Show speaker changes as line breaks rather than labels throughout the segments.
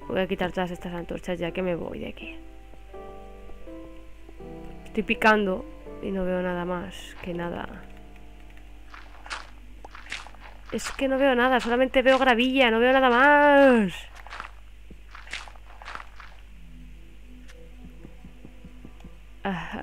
Voy a quitar todas estas antorchas ya que me voy de aquí. Estoy picando y no veo nada más que nada. Es que no veo nada, solamente veo gravilla, no veo nada más. Ajá.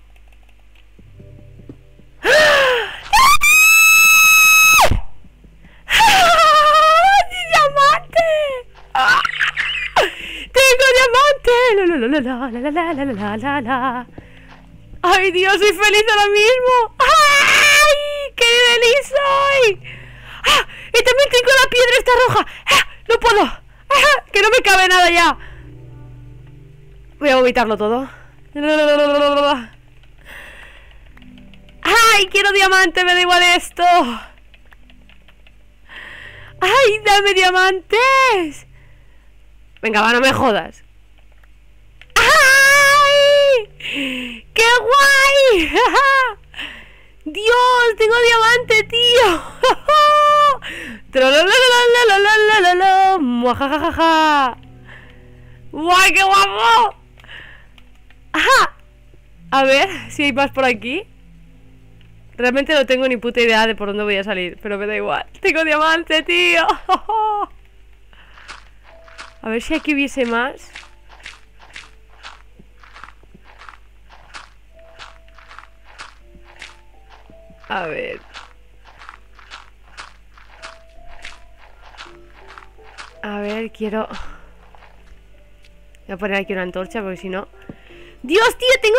¡Ay, Dios! ¡Soy feliz ahora mismo! ¡Ay! ¡Qué feliz soy! ¡Ah! ¡Y también tengo la piedra esta roja! ¡Ah! ¡No puedo! ¡Ah! ¡Que no me cabe nada ya! Voy a vomitarlo todo. ¡Ay! ¡Quiero diamante! ¡Me da igual esto! ¡Ay! ¡Dame diamantes! Venga, va, no me jodas. ¡Ay! ¡Qué guay! ¡Dios! ¡Tengo diamante, tío! ¡Muajajajaja! ¡Guay, qué guapo! ¡Ajá! A ver si hay más por aquí. Realmente no tengo ni puta idea de por dónde voy a salir, pero me da igual. ¡Tengo diamante, tío! A ver si aquí hubiese más. A ver. A ver, quiero... Voy a poner aquí una antorcha porque si no... ¡Dios, tío! ¡Tengo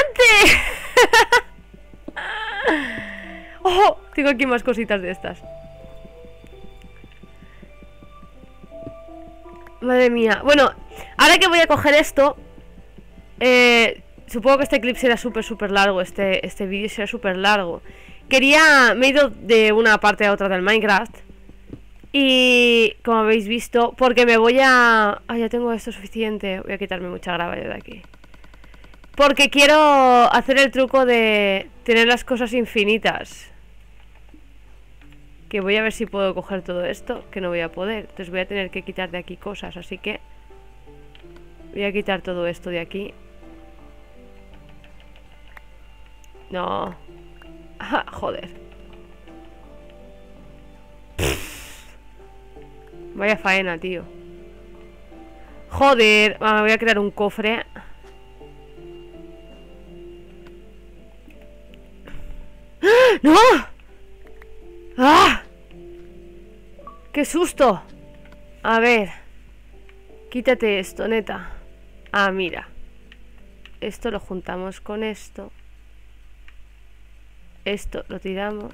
diamante! ¡Oh! Tengo aquí más cositas de estas. Madre mía. Bueno, ahora que voy a coger esto... supongo que este clip será súper largo. Este vídeo será súper largo. Me he ido de una parte a otra del Minecraft. Y como habéis visto, porque me voy a... Ah, ya tengo esto suficiente. Voy a quitarme mucha grava de aquí. Porque quiero hacer el truco de tener las cosas infinitas. Que voy a ver si puedo coger todo esto. Que no voy a poder. Entonces voy a tener que quitar de aquí cosas. Así que voy a quitar todo esto de aquí. No. Ah, joder. Vaya faena, tío. Joder. Me voy a crear un cofre. ¡No! ¡Ah! ¡Qué susto! A ver. Quítate esto, neta. Ah, mira. Esto lo juntamos con esto. Esto lo tiramos.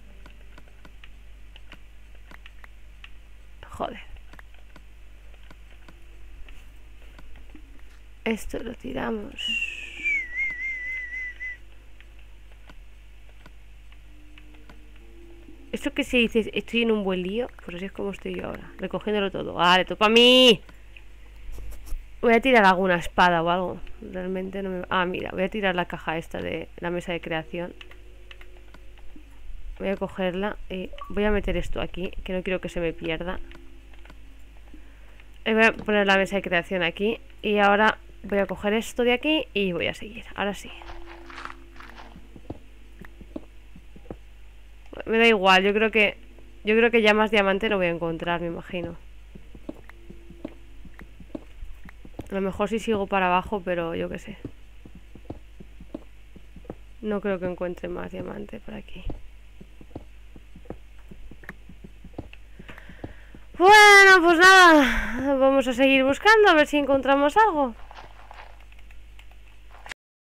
Joder. Esto lo tiramos. Esto que se dice, estoy en un buen lío. Pues así es como estoy yo ahora, recogiéndolo todo. Vale, toca a mí. Voy a tirar alguna espada o algo. Realmente no me... Ah, mira, voy a tirar la caja esta de la mesa de creación. Voy a cogerla y voy a meter esto aquí, que no quiero que se me pierda. Voy a poner la mesa de creación aquí. Y ahora voy a coger esto de aquí y voy a seguir. Ahora sí. Me da igual, yo creo que ya más diamante no voy a encontrar, me imagino. A lo mejor sí sigo para abajo, pero yo qué sé. No creo que encuentre más diamante por aquí. Bueno, pues nada, vamos a seguir buscando a ver si encontramos algo.